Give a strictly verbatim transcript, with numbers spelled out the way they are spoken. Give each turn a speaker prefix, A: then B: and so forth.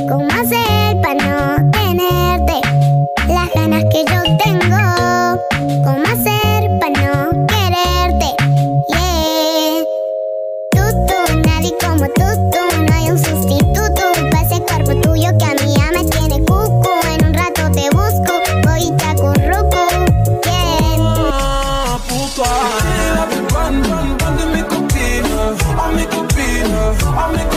A: ¿Cómo hacer para no tenerte? Las ganas que yo tengo. ¿Cómo hacer para no quererte? Yeah. Tú, tú, nadie como tú, tú. No hay un sustituto para ese cuerpo tuyo que a mí ya me tiene cucu. En un rato te busco, voy y te acurruco. Yeah.
B: Ah, puta. A mi copina, a mi copina, a mi